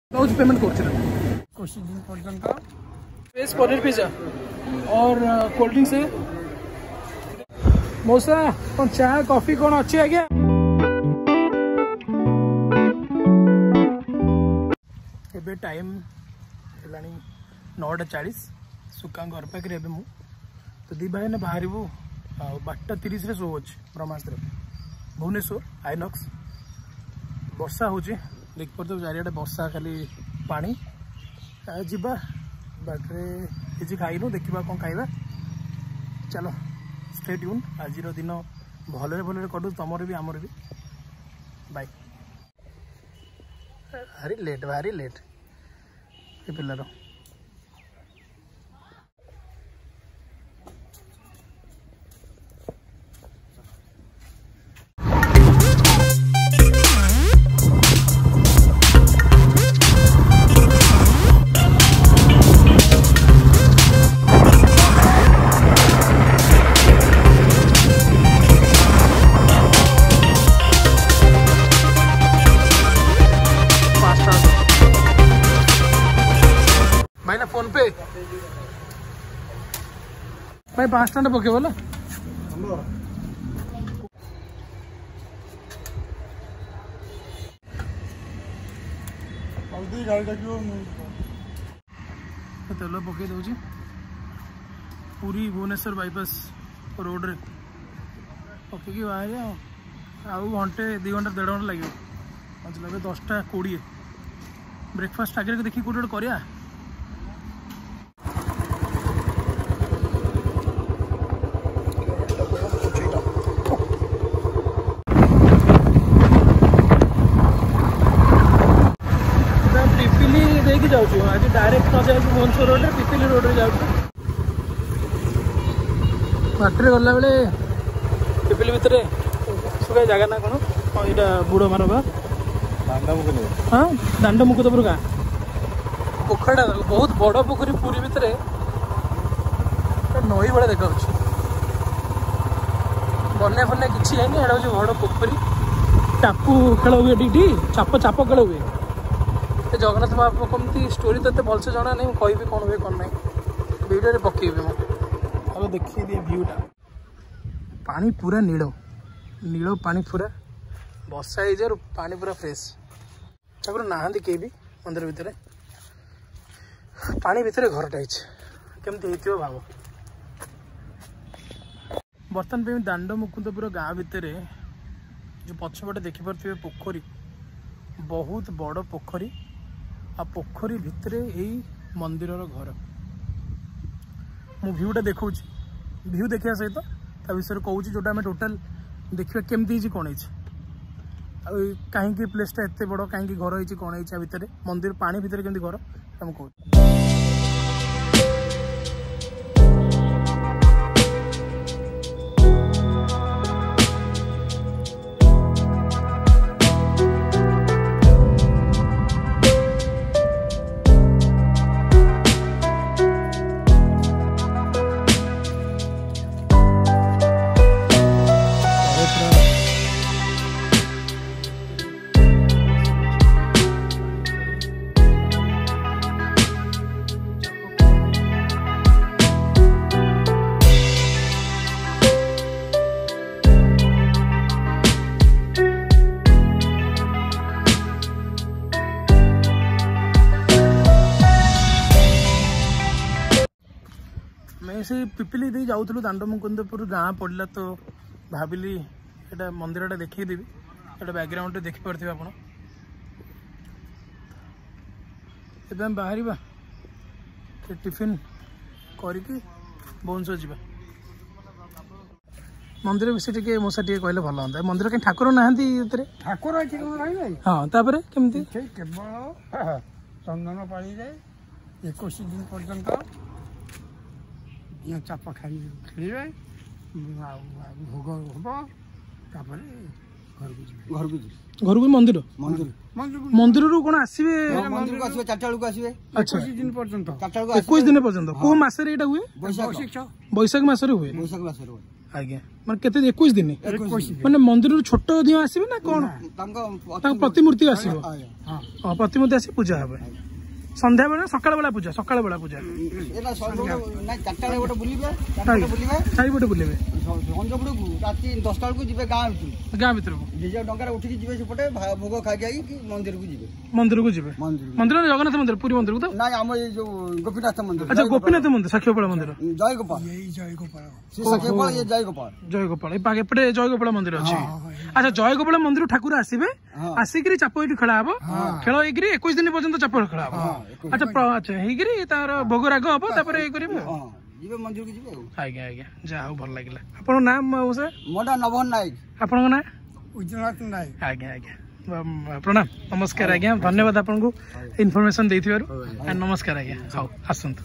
Payment कर कुछ दिन पर्यंत वेज पनीर पिज्जा और कोल्ड ड्रिंक्स है। मौसा कौन चाय कॉफी कौन अच्छी आज्ञा एबे टाइम है 9:40 सुका घर पाखे मु तो दी भाई ने बाहर 12:30 रे शो अच्छे ब्रह्मास्त्र भुवनेश्वर आइनक्स वर्षा हो देख पार्थ चारिड़े वर्षा खाली पानी जीवा बाटे किसी खाइनु देखा कौन खाइबा चलो स्टे ट्यून आज दिन भले भले कटू तुमर भी आमर भी बाय। भारी लेट ये पिलार फोन पे भाई 5 टन पके बोला तेल पकई दौर पूरी भुवनेश्वर बाईपास रोड रे पकईकी बाहर घंटे 2 घंटा 1.5 घंटा लगे मतलब 10:20 ब्रेकफास्ट आगे देखिए कौट गोटे कर आज डायरेक्ट न जाए भुवनेश्वर रोड रे पिपिली रोड रे जाऊँ बाटर गला बेले पिपिली भितर सुखा जगह ना कौन हाँ यहाँ बुड़ मारवा हाँ दांड मुकुदपुर गाँ पोखरटा बहुत बड़ पोखरी पूरी भितर नई भाया देखा बना फना किसी है बड़ पोखरी टापू खेल हुए टी चाप खेल हुए जगन्नाथ महाप्रभु कमती स्टोरी तो भलसे जना नहीं कहि कौन हुए कौन ना वीडियो पकेबी मुझे देखिए दिए भ्यूटा पानी पूरा नील नील पानी पूरा वर्षा हो पानी पूरा फ्रेश तापर नहांती के भी मंदिर भितर पानी भितर घरटा केमती भाव बर्तमान पे दांड मुकुंदपुर गाँ भितर जो पछपटे देखिपे पोखरी बहुत बड़ पोखरी आ पोखरी भितर यही मंदिर घर मु भ्यूटा देखा भ्यू देखा सहित ता विषय कहूँ जोटा आम टोटाल देखा केमती कौन कहीं प्लेसटा एत बड़ कहीं घर होती कौन है भितर मंदिर पानी भितर केमती घर तुम कहूँ से पिपिली दे जाऊँ दांड मुकुंदपुर गाँ पड़ा तो भाविली एटा मंदिरटा देखीदेवी एटा बैकग्राउंड देखिपे आप बाहर टिफिन करके भुवनेश्वर जावा मंदिर विषय टे मोसा टे कहले भल हाँ मंदिर कहीं ठाकुर ना ठाकुर हाँ तापर केमती केवल चंदन पाड़ी 21 दिन पर्यंत चाप खेलिए भोग हम घर को मंदिर मंदिर रू कौन आसवे मंदिर को आसवे 4टा बेलू आसवे 21 दिन पर्यंत 21 दिन पर्यंत को मास रे एटा हुए बैशाख बैशाख मास रे हुए बैशाख मास रे आज्ञा माने केते 21 दिन माने मंदिर छोट दियो आसीबे ना कोन प्रतिमूर्ति आसीबो हां प्रतिमूर्ति आसी पूजा हेबे संध्या बेला सकाळ बेला पूजा एला ना चारटा गोटे बुलिबे चारिपटे बुलिबे संजबडू राती 10टा को जिबे गां भीतर को जे डंगार उठी जिबे सेपटे भोग खाइ जाई कि मंदिर को जिबे मंदिर जगन्नाथ मंदिर पुरी मंदिर को तो ना हम ये जो गोपीनाथ मंदिर अच्छा गोपीनाथ मंदिर साक्षीगोपाल मंदिर जय गोपाल से साक्षीगोपाल ये जय गोपाल ए पागे पटे जय गोपाल मंदिर अछि अच्छा जय गोपाल मंदिर ठाकुर आसीबे आसीकरी चाप इटी खेला हबो खेल होइकरी 21 दिन पर्यंत चाप खेला हबो अच्छा अच्छा हेगिरी तार भोग राग हबो तापर ए करिबो जिबे मंदिर को जिबे आज्ञा जा हो भल लागिला आपन नाम मौसा मोडा नभन नायक आपन ना उज्जनाथ नायक आज्ञा प्रणाम नमस्कार आज्ञा धन्यवाद आपन को इन्फॉर्मेशन देथिबारु नमस्कार आज्ञा हाउ आसंतु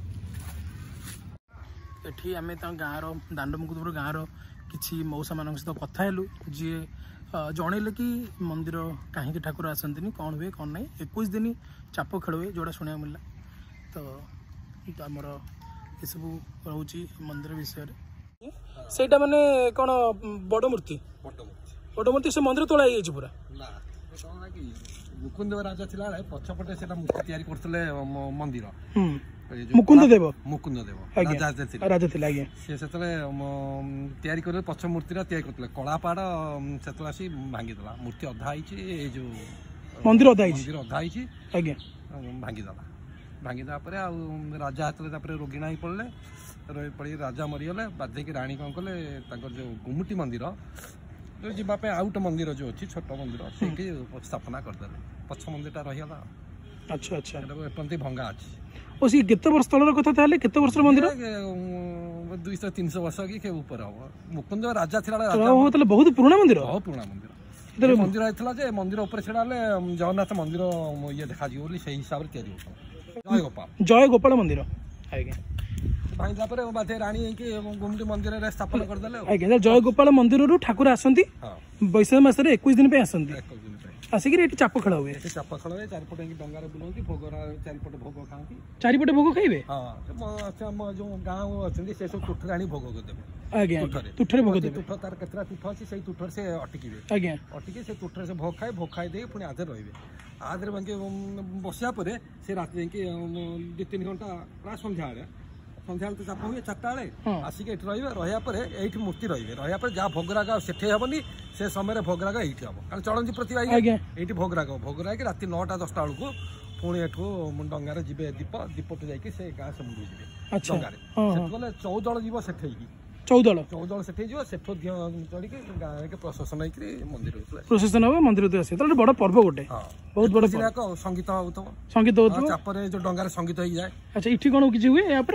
एठी आमे त गाँव रो दांडमुकुदपुर गाँव रो किछि मौसा मानक सहित कथा हेलु जे जणैले कि मंदिर कहीं ठाकुर आसंतिनी कौन हुए कौन नहीं 21 दिन चाप खेल हुए जोड़ा शुणा मिलला तो आमर ये सब रोची मंदिर विषय सेटा माने कौन बड़ मूर्ति से मंदिर तोड़ा पूरा मुकुंद राजा थिला पछपटे सेटा मूर्ति तयारी करथले मंदिर मुकुंद देव राजा थिला से सेतले तयारी करे पछ मूर्ति तयारी करथले कलापाड़ सेतला सी भांगी देला मूर्ति अधा आइछि ए जो मंदिर अधा आइछि आज्ञा भांगी देला परे आ राजा हातले तापरे रोगिणा ही पड़ले रही पड़ी राजा मरीगले बाध्य की राणी कौन कले जो गुमुटी मंदिर जो जीवाई आउ गोटे मंदिर जो अच्छी छोट मंदिर से स्थापना करदे पछ मंदिर रहीगला अच्छा अच्छा एपंती भंगा अच्छी ओ सी केते वर्ष तलर कथा ताले केते वर्ष मंदिर 200-300 वर्ष की ऊपर हम मुकुंद राजा थिला बहुत पुराना मंदिर मंदिर आइथला जे मंदिर ऊपर छडाले जगन्नाथ मंदिर ये देखा जी बोली सही हिसाब रे तयारी होता जय गोपाल मंदिर आज्ञा भाईला पर बाथे रानी के गुमटी मंदिर रे स्थापना कर देले आज्ञा जय गोपाल मंदिर रु ठाकुर आसंती बैशाख मास रे 21 दिन पे आसंती आसिक एटी चाप खेल हुए चाप खेल हुए चारिपटे डंगार बुलती भोग चारिपटे भोग खाती चारिपटे भोग खाइबे हाँ जो गाँव अच्छे से सब तुठरे आनी भोग देवे आज्ञा तुठरे भोग देवे तुठ तार केतरा तुठ अछि से तुठर से अटकिबे आज्ञा अटके से तुठर से भोग खाए दे पुणी आधे रहिबे आधे बांके बसिया परे से रात जाके 2-3 घंटा प्राय संध्या तो चाप हुए 4टा बेले आसिक ये रहा ये मूर्ति रहा जहाँ भोगराग सेठे हेनी से समय भोगराग ये हम कारण चलती प्रतिभा ये भोगराग रात 9-10टा बेलू पुणी एठू डंगार जी दीपट जाकि से गाँ से मुंडी जी डंगारे गले 14 जीव सेठे 14 सेठे जी सेठू चढ़ी गाँव के प्रशासन मंदिर प्रशासन हम मंदिर आसे बड़ पर्व गोटे बहुत बड़ संगीत संगीत चापर जो डंगार संगीत हो जाए अच्छा इठी कौन किसी हुए या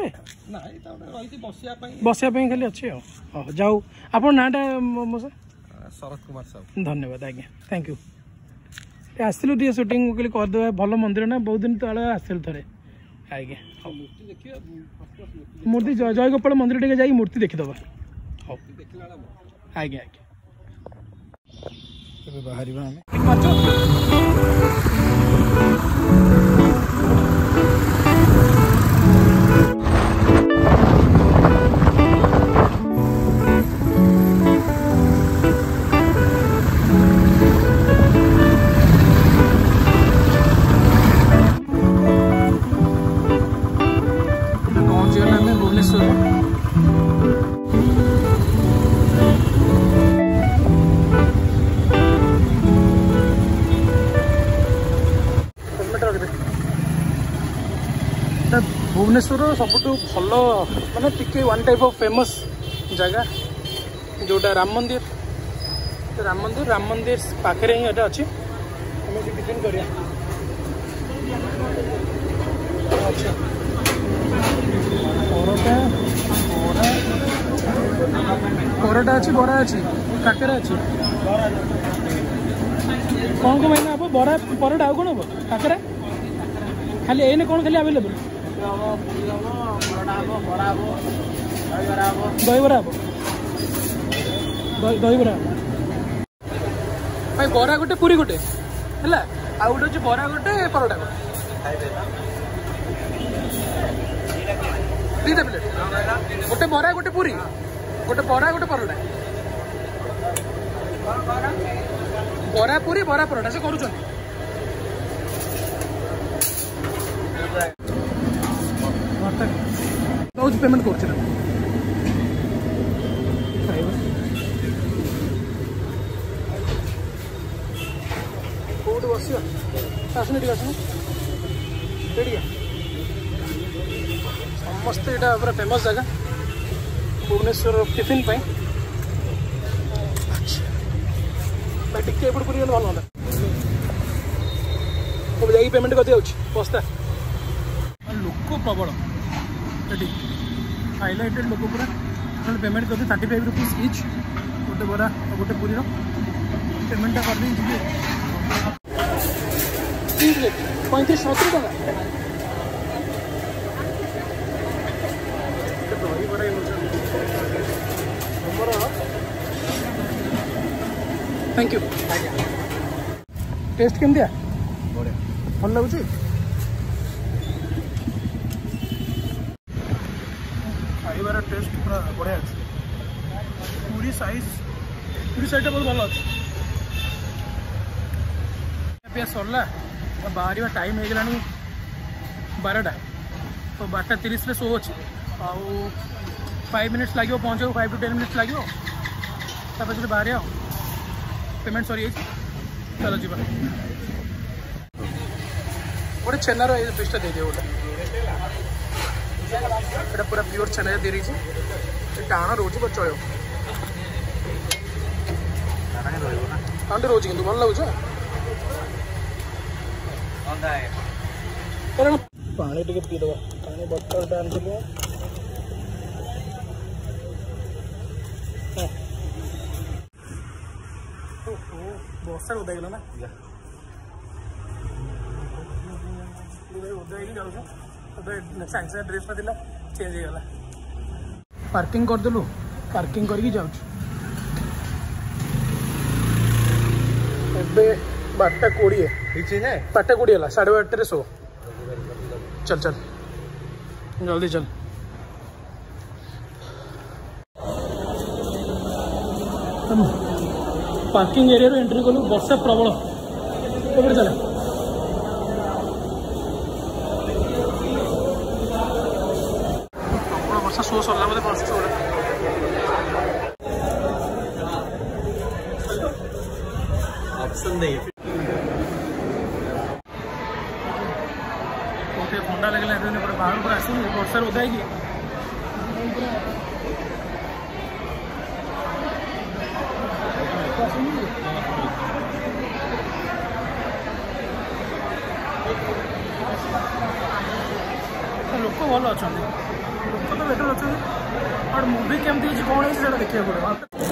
बसिया खाली अच्छे जाऊ आप नाटा शरद कुमार साहू धन्यवाद आज्ञा थैंक यू आसलु टे सुटिंग कहली करदे भल मंदिर ना बहुत दिन तले आसल थे आज्ञा मूर्ति जय गोपाल मंदिर टे जाई मूर्ति देखीदबा आज्ञा आज्ञा बाहर भुवनेश्वर सबुठ भल माने टिके वन टाइप ऑफ फेमस जगह जोटा राम मंदिर पाखे ही एटा अच्छी टिफिन करिया अच्छा परोटा अच्छी बरा अच्छी काकेरा अच्छी कौन को भाई आप बरा परोटा आउ कौन हम काकेरा खाली एने कौन खाली अवेलेबल दहीबरा भाई बरा गोटे पूरी गोटे है आ गोटे बरा गोटे परोटा दीटा प्लेट गोटे बरा गोटे पूरी गोटे बरा गोटे परोटा बरा पूरी बरा परोटा से करूँ पेमेंट कर बस आसन समस्त यहाँ पूरा फेमस जगह भुवनेश्वर टिफिन भाई टिके एपट पूरी भल हाँ मुझे जाइए पेमेंट कर दिया बस्ता लोक प्रबल ये हाइलाइटेड लोक पूरा पेमेंट कर 35 रुपीज इच गोटे बरा गोटे पूरी पेमेंटा कर दी 35-70 टका थैंक यू टेस्ट केमती भल लगुच खाइबार टेस्ट पूरा बढ़िया अच्छे पूरी साइड बहुत भल अच्छे सरला बाहर टाइम हो गला 12टा तो 12:30 शो अच्छे 5 मिनट्स लगे पहुँचे 5 to 10 मिनट्स लगे जो बाहर पेमेंट सरी चलो जी गोटे छेनार पीसटा दे दिए गोटे ये पूरा प्योर छेना दे रही टाण रोज चलो टाण रोज कि भल लगुच पानी टे पीद पानी बोतल टा बस उदा ना उदा जाऊँ सागे ड्रेस ना चेंज हो गला पार्किंग करदेलु पार्किंग करके जाऊँ 12:20 12:20 है 8:30 शो चल चल जल्दी चल पार्किंग एरिया एंट्री कलु वर्षा प्रबल चल वर्षा शो सरला मतलब बस शो ऑप्शन नहीं ठंडा लगला बाहर पर आस वर्षा उदा लोक भल अच्छा लोक तो बेटर अच्छा और मूवी केमती कौन है देखा पड़े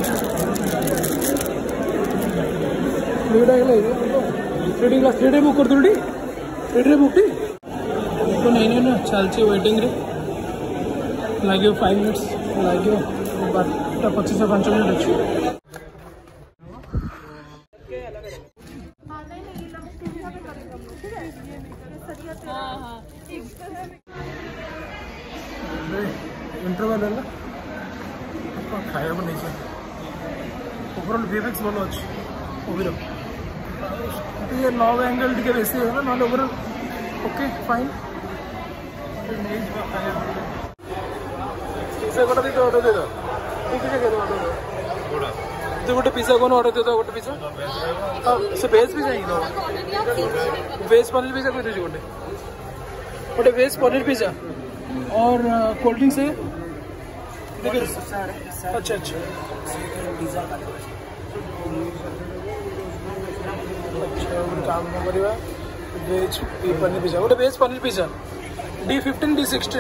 3D बुक कर 3D बुक तो नहीं ना चलती वेटिंग रे लगे 5 मिनट्स लगे 12:25 मिनट अच्छी इंटरवल है खाया नहीं ओवरऑल वीएफएक्स भल अच्छे मूवी ये लव एंगल टे बेसी है ना ओवरऑल ओके फाइन पिज्जा गोटे दे ऑर्डर दे दो तू गोटे पिज्जा कौन ऑर्डर दे दो गोटे पिज्जा से वेज पिज्जा ही वेज पनीर पिज्जा कर दीजिए गोटे वेज पनीर पिज्जा और कोल्ड ड्रिंक से अच्छा अच्छा काम करवा वेज पनीर पिज्जा गोटे veg paneer pizza D15 D16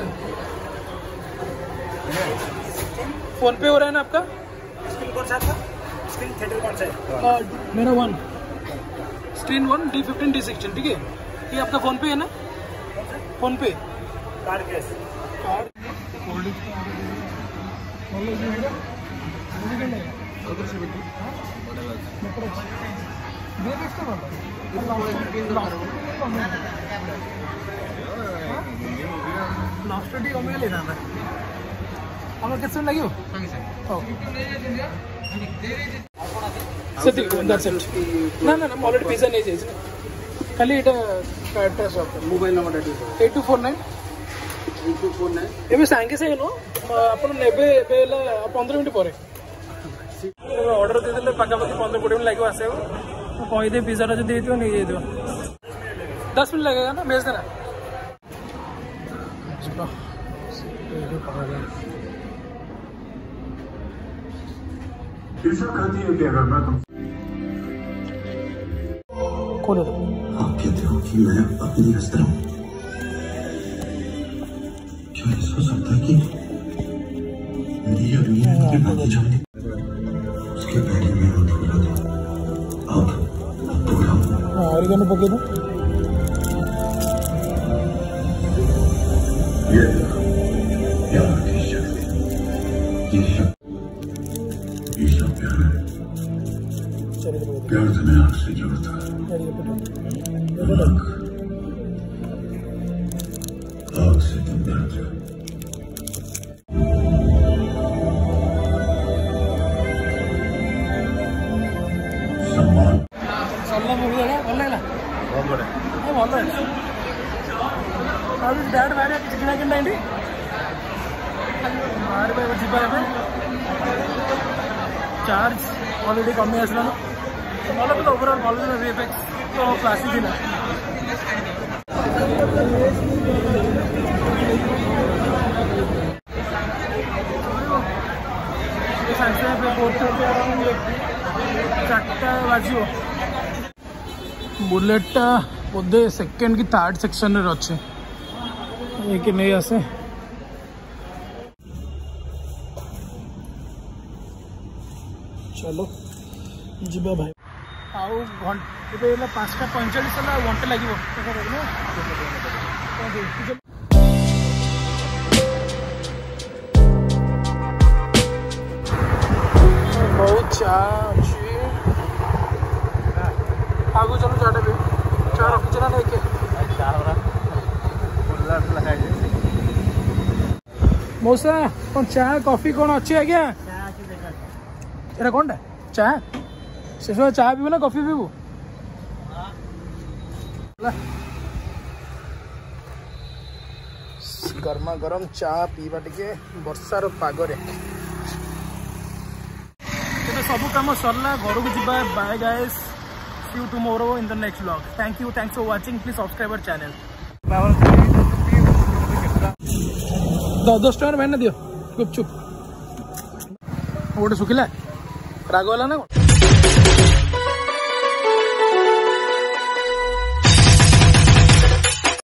phone पे हो रहा है ना आपका स्क्रीन कौन सा आपका स्क्रीन थिएटर कौन सा है मेरा 1 स्क्रीन 1 D15 D16 ठीक है ये आपका फोन पे है ना फोन पे card cash card cold last कमे लेना हमें कितने लगे ना ना ना ऑलरेडी पिज्जा नहीं चाहिए खाली एटा एड्रेस मोबाइल नंबर 8249 एबे सांगे से नो अपन नेबे एबे 15 मिनिट पर ऑर्डर दे देले पाखापाखि 15-20 मिनिट लगे आसे कही दे पिज्जा जो दे दियो नहीं दे दियो 10 मिनट लगेगा ना भेज देना ऐसा कहती है कि अगर मैं तुम खोलो आप कहते हो कि मैं अपनी हस्ता हूँ क्या ये सोच सकता है कि मेरी अग्नि मुझे बातें जानती उसके पहले मैं अधूरा था अब पूरा हूँ और क्या पके दो ये देखो प्यार की शक्ति ये शक्ति प्यार तुम्हें आग से जोड़ता है आग से तुम डरते हो सम्मान सल्ला मुझे भल लगला भल डैड बाहर किना कि बाहर जीवा चार्ज ऑलरेडी कमी आसला भल तो ओवरऑल भल वीएफएक्स तो क्लासिक थी सागे सागे 4टा बाजो बुलेटा बोधे सेकेंड कि थर्ड सेक्शन रे अच्छे ये नहीं आसे चलो जीवा भाई आउ घंटे 5:45 घंटे लगे बहुत चाह अच्छी आगु चलो चाटा भी चाह रखी ना नहीं मौसा कौन चाह कॉफी कौन अच्छी है क्या एरा कौन चाह से चाह पीबू ना कॉफी पीबू गर्मा गरम चाह पीवा टिके वर्षार पागरे सब कम सरला घर को जीवा bye guys see you tomorrow in the next vlog thanks for watching please subscribe our channel 10 टका भाई ना दियो चुप गोटे सुखिला राग वाला ना